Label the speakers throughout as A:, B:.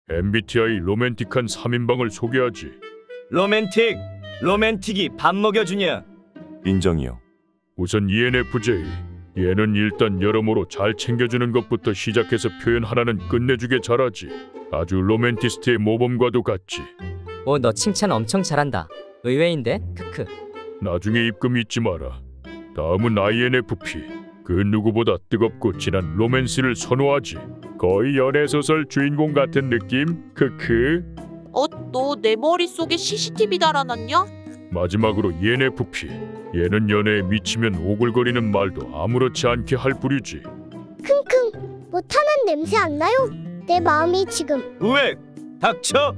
A: MBTI 로맨틱한 3인방을 소개하지.
B: 로맨틱이 밥 먹여주냐?
C: 인정이요.
A: 우선 ENFJ. 얘는 일단 여러모로 잘 챙겨주는 것부터 시작해서 표현 하나는 끝내주게 잘하지. 아주 로맨티스트의 모범과도 같지.
D: 너 칭찬 엄청 잘한다. 의외인데? 크크.
A: 나중에 입금 잊지 마라. 다음은 INFP. 그 누구보다 뜨겁고 진한 로맨스를 선호하지. 거의 연애소설 주인공 같은 느낌? 크크.
E: 너 내 머릿속에 CCTV 달아놨냐?
A: 마지막으로 ENFP. 얘는 연애에 미치면 오글거리는 말도 아무렇지 않게 할 부류지.
F: 킁킁 못하는 냄새 안 나요? 내 마음이 지금.
B: 우엑! 닥쳐!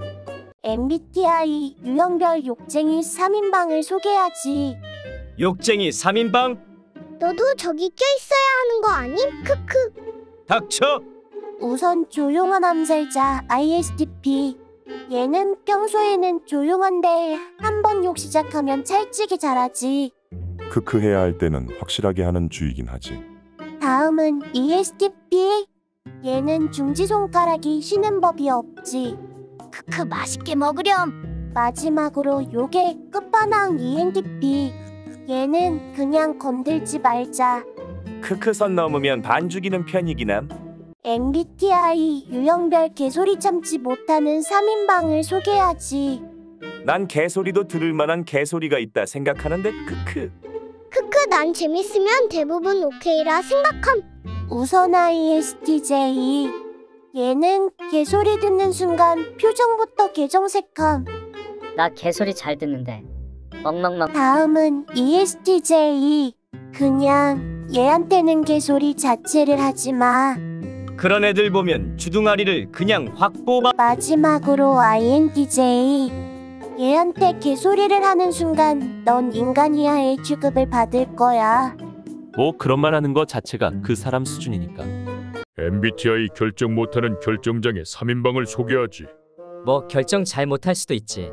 F: MBTI 유형별 욕쟁이 3인방을 소개하지.
B: 욕쟁이 3인방?
F: 너도 저기 껴있어야 하는 거 아님? 크크.
B: 닥쳐!
F: 우선 조용한 암살자 ISTP. 얘는 평소에는 조용한데 한번 욕 시작하면 찰지게 잘하지.
C: 크크 해야 할 때는 확실하게 하는 주의긴 하지.
F: 다음은 ESTP. 얘는 중지손가락이 쉬는 법이 없지. 크크 맛있게 먹으렴. 마지막으로 요게 끝판왕 ENTP. 얘는 그냥 건들지 말자.
G: 크크 선 넘으면 반 죽이는 편이긴 함.
F: MBTI 유형별 개소리 참지 못하는 3인방을 소개하지.
G: 난 개소리도 들을 만한 개소리가 있다 생각하는데 크크.
F: 크크 난 재밌으면 대부분 오케이라 생각함. 우선 ISTJ. 얘는 개소리 듣는 순간 표정부터 개정색함.
H: 나 개소리 잘 듣는데. 멍멍멍.
F: 다음은 ESTJ. 그냥 얘한테는 개소리 자체를 하지 마.
B: 그런 애들 보면 주둥아리를 그냥 확 뽑아.
F: 마지막으로 INTJ. 얘한테 개소리를 하는 순간 넌 인간이야의 취급을 받을 거야.
I: 뭐 그런 말 하는 거 자체가 그 사람 수준이니까.
A: MBTI 결정 못하는 결정장애 3인방을 소개하지.
D: 뭐 결정 잘 못할 수도 있지.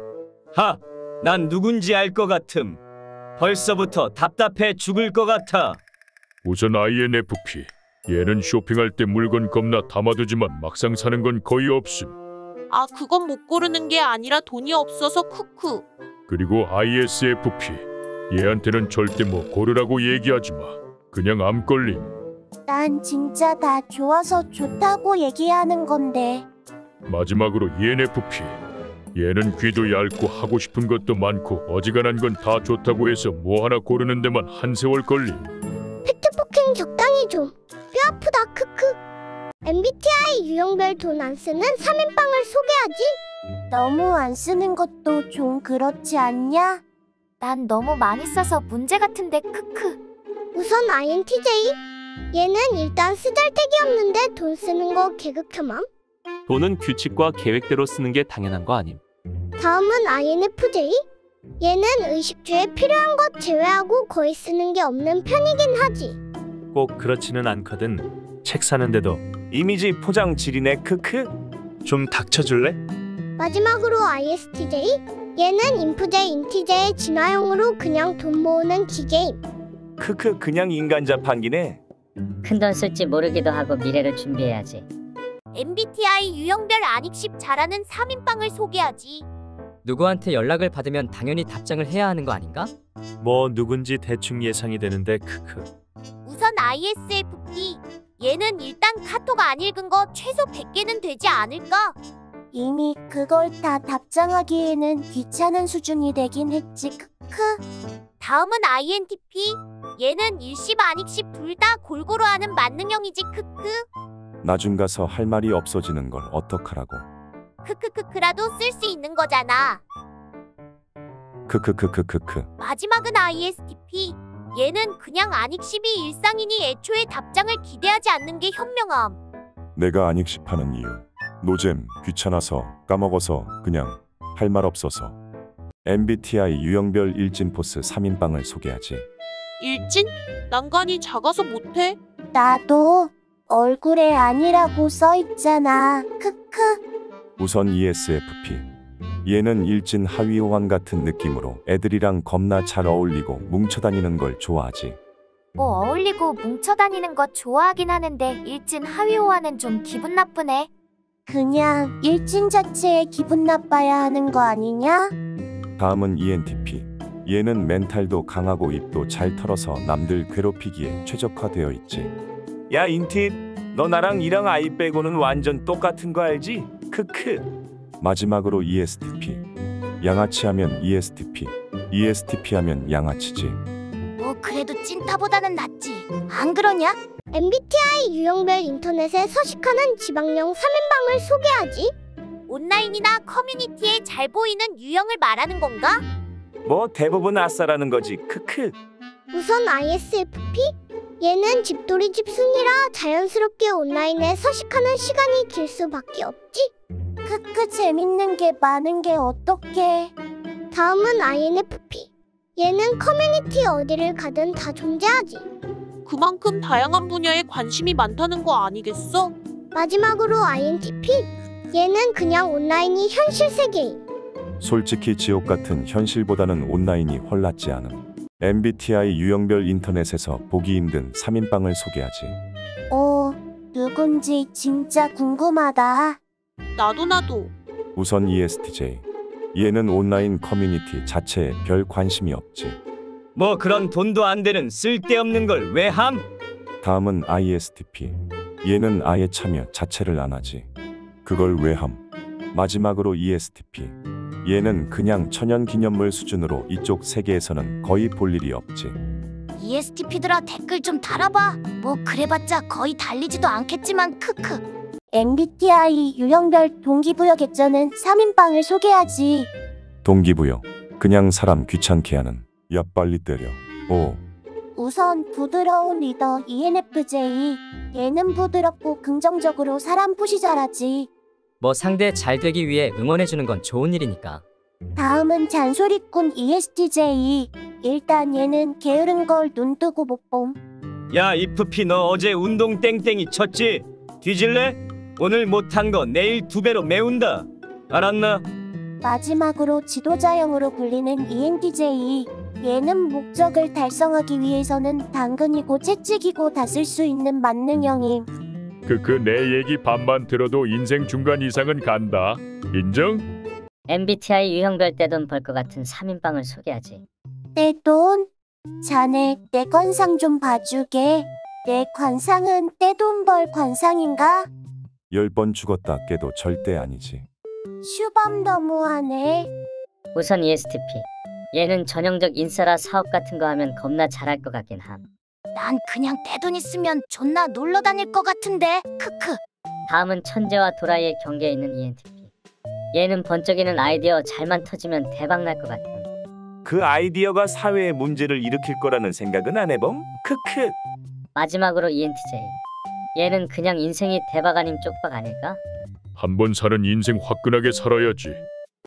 B: 난 누군지 알 것 같음. 벌써부터 답답해 죽을 것 같아.
A: 우선 INFP. 얘는 쇼핑할 때 물건 겁나 담아두지만 막상 사는 건 거의 없음.
E: 그건 못 고르는 게 아니라 돈이 없어서 크크.
A: 그리고 ISFP. 얘한테는 절대 뭐 고르라고 얘기하지 마. 그냥 암 걸림.
F: 난 진짜 다 좋아서 좋다고 얘기하는 건데.
A: 마지막으로 ENFP. 얘는 귀도 얇고 하고 싶은 것도 많고 어지간한 건 다 좋다고 해서 뭐 하나 고르는 데만 한 세월 걸림.
F: 팩트폭행 적당히 좀. 뼈 아프다 크크. MBTI 유형별 돈 안 쓰는 3인방을 소개하지. 너무 안 쓰는 것도 좀 그렇지 않냐?
J: 난 너무 많이 써서 문제 같은데 크크.
F: 우선 INTJ. 얘는 일단 쓰잘데기 없는데 돈 쓰는 거 개극혐함.
I: 돈은 규칙과 계획대로 쓰는 게 당연한 거 아님.
F: 다음은 INFJ. 얘는 의식주에 필요한 것 제외하고 거의 쓰는 게 없는 편이긴 하지.
K: 꼭 그렇지는 않거든. 책 사는데도.
G: 이미지 포장 지리네 크크.
K: 좀 닥쳐줄래?
F: 마지막으로 ISTJ. 얘는 인프제 인티제의 진화형으로 그냥 돈 모으는 기계임.
G: 크크 그냥 인간 자판기네.
H: 큰돈 쓸지 모르기도 하고 미래를 준비해야지.
J: MBTI 유형별 안익십 잘하는 3인방을 소개하지.
D: 누구한테 연락을 받으면 당연히 답장을 해야 하는 거 아닌가?
K: 뭐 누군지 대충 예상이 되는데 크크.
J: 우선 ISFP. 얘는 일단 카톡 안 읽은 거 최소 100개는 되지 않을까?
F: 이미 그걸 다 답장하기에는 귀찮은 수준이 되긴 했지 크크.
J: 다음은 INTP. 얘는 일십 안익십 둘 다 골고루 하는 만능형이지 크크.
C: 나중 가서 할 말이 없어지는 걸 어떡하라고.
J: 크크크크라도 쓸 수 있는 거잖아.
C: 크크크크크크.
J: 마지막은 ISTP. 얘는 그냥 안익십이 일상이니 애초에 답장을 기대하지 않는 게 현명함.
C: 내가 안익십하는 이유. 노잼, 귀찮아서, 까먹어서, 그냥 할 말 없어서. MBTI 유형별 일진포스 3인방을 소개하지.
E: 일진? 난간이 작아서 못해.
F: 나도. 얼굴에 아니라고 써있잖아. 크크.
C: 우선 ESFP. 얘는 일진 하위호환 같은 느낌으로 애들이랑 겁나 잘 어울리고 뭉쳐다니는 걸 좋아하지.
J: 뭐 어울리고 뭉쳐다니는 거 좋아하긴 하는데 일진 하위호환은 좀 기분 나쁘네.
F: 그냥 일진 자체에 기분 나빠야 하는 거 아니냐?
C: 다음은 ENTP. 얘는 멘탈도 강하고 입도 잘 털어서 남들 괴롭히기에 최적화되어 있지.
G: 야 인팁, 너 나랑 이랑 아이 빼고는 완전 똑같은 거 알지? 크크.
C: 마지막으로 ESTP. 양아치 하면 ESTP, ESTP 하면 양아치지.
F: 뭐 그래도 찐따보다는 낫지. 안 그러냐? MBTI 유형별 인터넷에 서식하는 지방령 3인방을 소개하지.
J: 온라인이나 커뮤니티에 잘 보이는 유형을 말하는 건가?
G: 뭐 대부분 아싸라는 거지. 크크.
F: 우선 ISFP? 얘는 집돌이 집순이라 자연스럽게 온라인에 서식하는 시간이 길 수밖에 없지. 크크 재밌는 게 많은 게 어떡해. 다음은 INFP. 얘는 커뮤니티 어디를 가든 다 존재하지.
E: 그만큼 다양한 분야에 관심이 많다는 거 아니겠어?
F: 마지막으로 INTP. 얘는 그냥 온라인이 현실 세계임.
C: 솔직히 지옥 같은 현실보다는 온라인이 헐낫지 않음. MBTI 유형별 인터넷에서 보기 힘든 3인방을 소개하지.
F: 누군지 진짜 궁금하다.
E: 나도.
C: 우선 ESTJ. 얘는 온라인 커뮤니티 자체에 별 관심이 없지.
B: 뭐 그런 돈도 안 되는 쓸데없는 걸 왜 함?
C: 다음은 ISTP. 얘는 아예 참여 자체를 안 하지. 그걸 왜 함? 마지막으로 ESTP. 얘는 그냥 천연기념물 수준으로 이쪽 세계에서는 거의 볼 일이 없지.
F: ESTP들아 댓글 좀 달아봐. 뭐 그래봤자 거의 달리지도 않겠지만 크크. MBTI 유형별 동기부여 개쩌는 3인방을 소개하지.
C: 동기부여. 그냥 사람 귀찮게 하는. 야 빨리 때려.
F: 우선 부드러운 리더 ENFJ. 얘는 부드럽고 긍정적으로 사람 푸시 잘하지.
D: 뭐 상대 잘 되기 위해 응원해주는 건 좋은 일이니까.
F: 다음은 잔소리꾼 ESTJ. 일단 얘는 게으른 걸 눈 뜨고 못 봄.
B: 야 이프피 너 어제 운동 땡땡이 쳤지? 뒤질래? 오늘 못한 거 내일 2배로 메운다. 알았나?
F: 마지막으로 지도자형으로 불리는 ENTJ. 얘는 목적을 달성하기 위해서는 당근이고 채찍이고 다 쓸 수 있는 만능형임.
A: 내 얘기 반만 들어도 인생 중간 이상은 간다. 인정?
H: MBTI 유형별 떼돈 벌 것 같은 3인방을 소개하지.
F: 내 돈? 자네 내 관상 좀 봐주게. 내 관상은 떼돈 벌 관상인가?
C: 10번 죽었다 깨도 절대 아니지.
F: 슈범 너무하네.
H: 우선 ESTP. 얘는 전형적 인싸라 사업 같은 거 하면 겁나 잘할 것 같긴 함.
F: 난 그냥 떼돈 있으면 존나 놀러 다닐 것 같은데. 크크.
H: 다음은 천재와 도라이의 경계에 있는 ENTP. 얘는 번쩍이는 아이디어 잘만 터지면 대박 날 것 같음.
G: 그 아이디어가 사회에 문제를 일으킬 거라는 생각은 안 해봄? 크크.
H: 마지막으로 ENTJ. 얘는 그냥 인생이 대박 아님 쪽박 아닐까?
A: 한 번 사는 인생 화끈하게 살아야지.